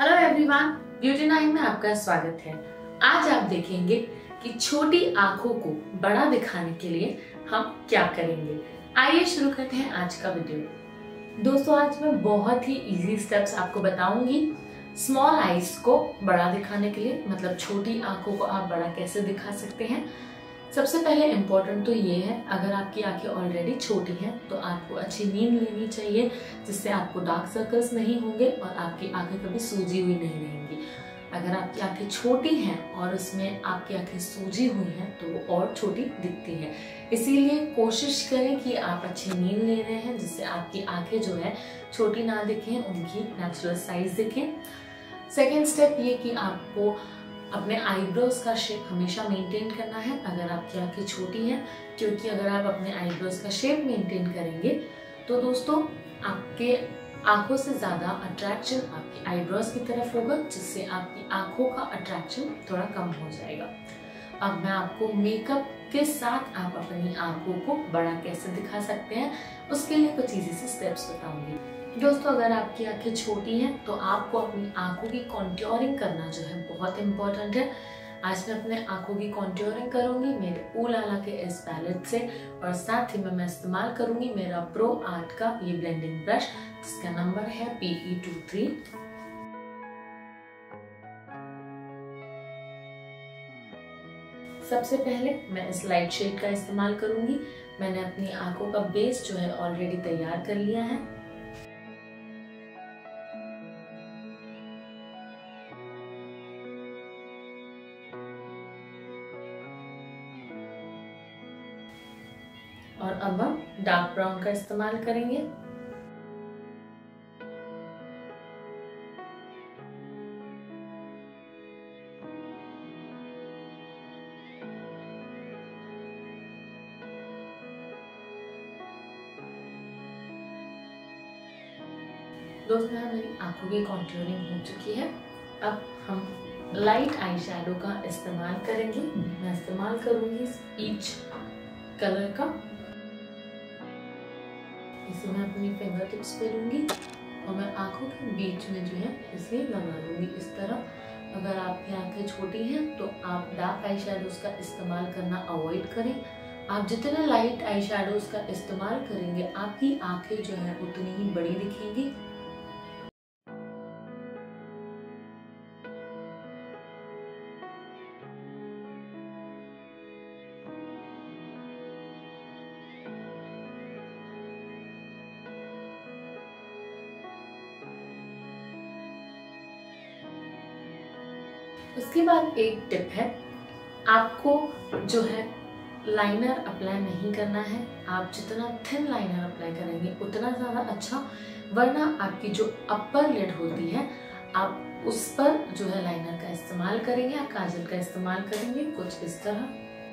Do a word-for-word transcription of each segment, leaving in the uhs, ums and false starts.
Hello everyone, beauty nine में आपका स्वागत है। आज आप देखेंगे कि छोटी आंखों को बड़ा दिखाने के लिए हम क्या करेंगे। आइए शुरू करते हैं आज का वीडियो। दोस्तों, आज मैं बहुत ही इजी स्टेप्स आपको बताऊंगी स्मॉल आईज को बड़ा दिखाने के लिए, मतलब छोटी आंखों को आप बड़ा कैसे दिखा सकते हैं। सबसे पहले इम्पोर्टेंट तो ये है, अगर आपकी आंखें ऑलरेडी छोटी हैं तो आपको अच्छी नींद लेनी चाहिए, जिससे आपको डार्क सर्कल्स नहीं होंगे और आपकी आंखें कभी सूजी हुई नहीं रहेंगी। अगर आपकी आंखें छोटी हैं और उसमें आपकी आंखें सूजी हुई हैं तो वो और छोटी दिखती हैं। इसीलिए कोशिश करें कि आप अच्छी नींद ले रहे हैं, जिससे आपकी आंखें जो है छोटी ना दिखें, उनकी नेचुरल साइज दिखें। सेकेंड स्टेप ये कि आपको अपने आईब्रोज का शेप हमेशा मेंटेन करना है अगर आपकी आंखें छोटी हैं, क्योंकि अगर आप अपने आईब्रोज का शेप मेंटेन करेंगे तो दोस्तों आपके आंखों से ज़्यादा अट्रैक्शन आपकी आईब्रोज की तरफ होगा, जिससे आपकी आंखों का अट्रैक्शन थोड़ा कम हो जाएगा। अब मैं आपको मेकअप के साथ आप अपनी आंखों को बड़ा कैसे दिखा सकते हैं, उसके लिए कुछ इजी से स्टेप्स बताऊंगी। दोस्तों, अगर आपकी आंखें छोटी हैं तो आपको अपनी आंखों की कॉन्ट्योरिंग करना जो है बहुत इम्पोर्टेंट है। आज मैं अपने आंखों की कॉन्ट्योरिंग करूंगी मेरे ऊलाला के इस पैलेट से, और साथ ही में मैं इस्तेमाल करूंगी मेरा प्रो आर्ट का ये ब्लेंडिंग ब्रश, जिसका नंबर है पी ई टू थ्री। सबसे पहले मैं इस लाइट शेड का इस्तेमाल करूंगी। मैंने अपनी आंखों का बेस जो है ऑलरेडी तैयार कर लिया है। और अब हम डार्क ब्राउन का इस्तेमाल करेंगे। दोस्तों, मेरी आंखों की कॉन्ट्योरिंग हो चुकी है। अब हम लाइट आई शैडो का इस्तेमाल करेंगे। मैं इस्तेमाल करूंगी पीच कलर का। इसे मैं अपनी फिंगर टिप्स पे लूंगी और मैं आंखों के बीच में जो है इसे लगा लूंगी इस तरह। अगर आपकी आंखें छोटी हैं तो आप डार्क आई शैडोज का इस्तेमाल करना अवॉइड करें। आप जितने लाइट आई शैडोज का इस्तेमाल करेंगे आपकी आंखें जो है उतनी ही बड़ी दिखेंगी। उसके बाद एक टिप है, आपको जो है लाइनर अप्लाई नहीं करना है। आप जितना थिन लाइनर अप्लाई करेंगे उतना ज़्यादा अच्छा, वरना आपकी जो अपर लिड होती है आप उस पर जो है लाइनर का इस्तेमाल करेंगे, आप काजल का इस्तेमाल करेंगे कुछ इस तरह।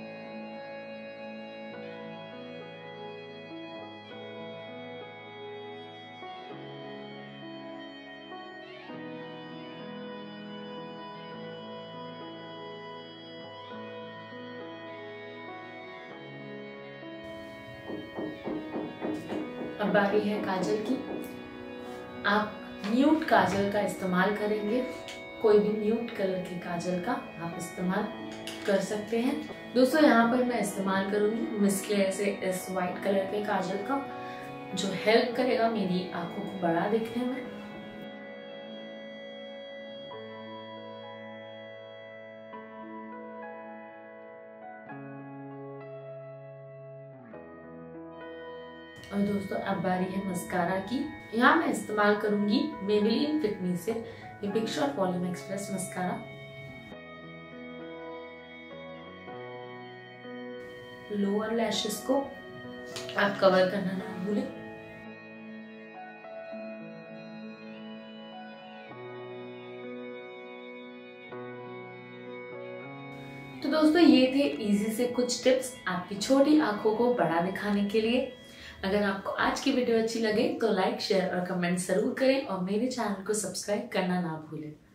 अब बारी है काजल की। आप न्यूड काजल का इस्तेमाल करेंगे, कोई भी न्यूड कलर के काजल का आप इस्तेमाल कर सकते हैं। दोस्तों, यहाँ पर मैं इस्तेमाल करूंगी मिस क्लेयर से इस वाइट कलर के काजल का, जो हेल्प करेगा मेरी आंखों को बड़ा दिखने में। और दोस्तों, अब बारी है मस्कारा की। यहाँ मैं इस्तेमाल करूंगी मेबेलिन फिट मी से ये big shot volume express mascara. Lower lashes को आप कवर करना ना भूलें। तो दोस्तों, ये थे इजी से कुछ टिप्स आपकी छोटी आंखों को बड़ा दिखाने के लिए। अगर आपको आज की वीडियो अच्छी लगे तो लाइक, शेयर और कमेंट जरूर करें और मेरे चैनल को सब्सक्राइब करना ना भूलें।